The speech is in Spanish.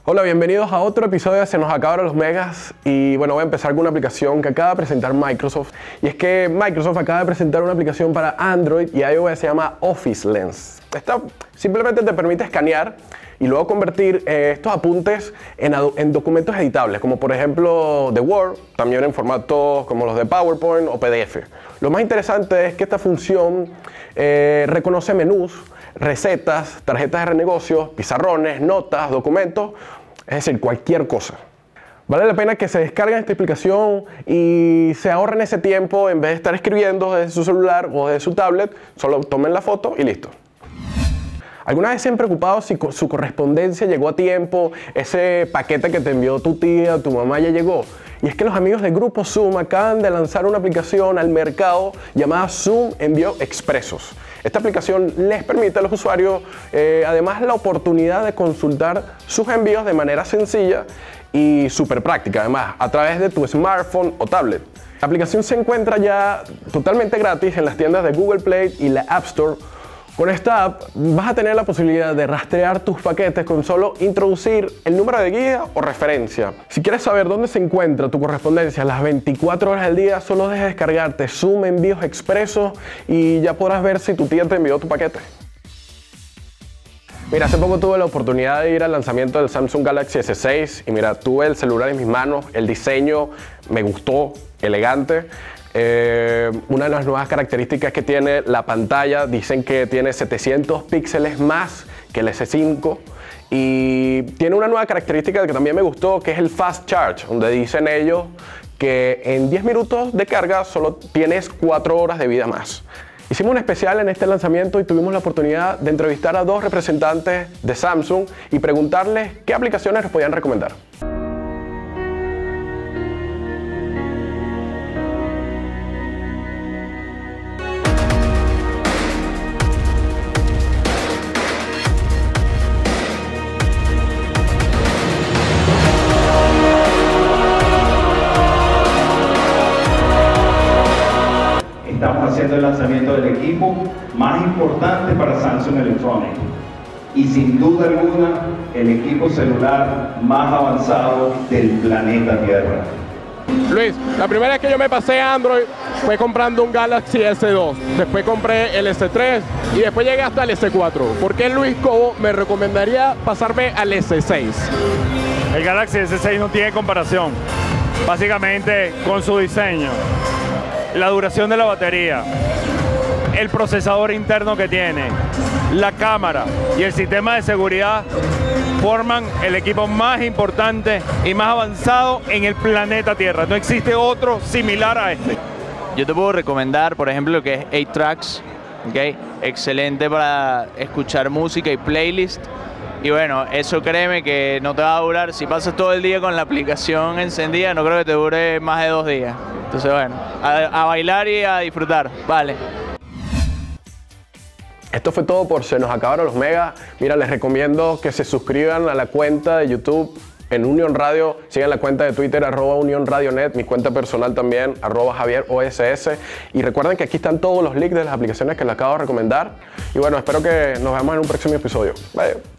Hola, bienvenidos a otro episodio de Se nos acabaron los megas. Y bueno, voy a empezar con una aplicación que acaba de presentar Microsoft. Y es que Microsoft acaba de presentar una aplicación para Android y iOS que se llama Office Lens. Esta simplemente te permite escanear y luego convertir estos apuntes en documentos editables, como por ejemplo de Word, también en formatos como los de PowerPoint o PDF. Lo más interesante es que esta función reconoce menús, recetas, tarjetas de renegocios, pizarrones, notas, documentos, es decir, cualquier cosa. Vale la pena que se descarguen esta aplicación y se ahorren ese tiempo en vez de estar escribiendo desde su celular o desde su tablet, solo tomen la foto y listo. ¿Alguna vez se han preocupado si su correspondencia llegó a tiempo? ¿Ese paquete que te envió tu tía o tu mamá ya llegó? Y es que los amigos del grupo Zoom acaban de lanzar una aplicación al mercado llamada Zoom Envío Expresos. Esta aplicación les permite a los usuarios además la oportunidad de consultar sus envíos de manera sencilla y súper práctica, además a través de tu smartphone o tablet. La aplicación se encuentra ya totalmente gratis en las tiendas de Google Play y la App Store. Con esta app vas a tener la posibilidad de rastrear tus paquetes con solo introducir el número de guía o referencia. Si quieres saber dónde se encuentra tu correspondencia las 24 horas del día, solo deja descargarte Zoom Envíos Expresos y ya podrás ver si tu tía te envió tu paquete. Mira, hace poco tuve la oportunidad de ir al lanzamiento del Samsung Galaxy S6 y mira, tuve el celular en mis manos, el diseño me gustó, elegante. Una de las nuevas características que tiene la pantalla, dicen que tiene 700 píxeles más que el S5 y tiene una nueva característica que también me gustó, que es el Fast Charge, donde dicen ellos que en 10 minutos de carga solo tienes 4 horas de vida más. Hicimos un especial en este lanzamiento y tuvimos la oportunidad de entrevistar a dos representantes de Samsung y preguntarles qué aplicaciones nos podían recomendar. Estamos haciendo el lanzamiento del equipo más importante para Samsung Electronics y sin duda alguna el equipo celular más avanzado del planeta Tierra. Luis, la primera vez que yo me pasé a Android fue comprando un Galaxy S2, después compré el S3 y después llegué hasta el S4. ¿Por qué Luis Cobo me recomendaría pasarme al S6? El Galaxy S6 no tiene comparación, básicamente con su diseño, la duración de la batería, el procesador interno que tiene, la cámara y el sistema de seguridad forman el equipo más importante y más avanzado en el planeta Tierra. No existe otro similar a este. Yo te puedo recomendar, por ejemplo, lo que es 8 Tracks, ¿okay? Excelente para escuchar música y playlist. Y bueno, eso créeme que no te va a durar, si pasas todo el día con la aplicación encendida, no creo que te dure más de 2 días. Entonces bueno, a bailar y a disfrutar, vale. Esto fue todo por Se nos acabaron los megas. Mira, les recomiendo que se suscriban a la cuenta de YouTube en Unión Radio, sigan la cuenta de Twitter @UnionRadioNet, mi cuenta personal también @JavierOSS, y recuerden que aquí están todos los links de las aplicaciones que les acabo de recomendar y bueno, espero que nos veamos en un próximo episodio. Bye.